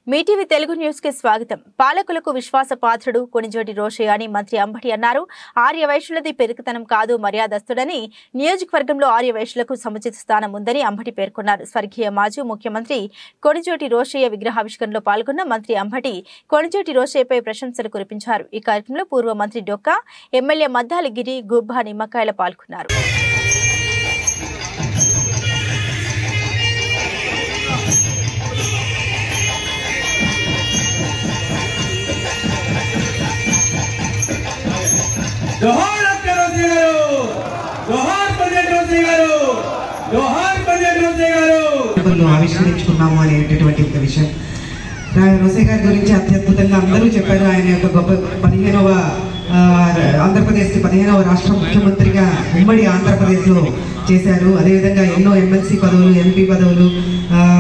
Mee TV Telugu news కి స్వాగతం. పాలకులకు విశ్వాసపాత్రుడు కొణిజేటి రోషయ్య అని మంత్రి అంబటి అన్నారు. ఆర్యవైశ్యులది పెరుగుతనం కాదు, మర్యాదస్తుడని. నియోజకవర్గంలో ఆర్యవైశ్యులకు సముచిత స్థానం ఉందని అంబటి పేర్కొన్నారు. స్వర్గీయ మాజీ ముఖ్యమంత్రి కొణిజేటి రోషయ్య విగ్రహావిష్కరణలో పాల్గొన్న మంత్రి అంబటి కొణిజేటి రోషయ్యపై ప్రశంసలు కురిపించారు. ఈ కార్యక్రమంలో పూర్వ మంత్రి డొక్కా, ఎమ్మెల్యే మద్దాలగిరి, గుబ్బా, నిమ్మకాయల పాల్గొన్నారు. जोहार डॉक्टर रोषయ్య గారు, जोहार కొణిజేటి రోషయ్య గారు, जोहार కొణిజేటి రోషయ్య గారు ఆవిష్కరించుకున్నాము అనేటటువంటి ఒక విషయం. రోషయ్య గారి గురించి అత్యద్భుతంగా అందరూ చెప్పారు. ఆయన యొక్క గొప్ప 15వ ఆంధ్రప్రదేశ్కి 15వ రాష్ట్ర ముఖ్యమంత్రిగా ఉమ్మడి ఆంధ్రప్రదేశ్లో చేశారు. అదేవిధంగా ఎన్నో ఎమ్మెల్సీ పదవులు, ఎంపీ పదవులు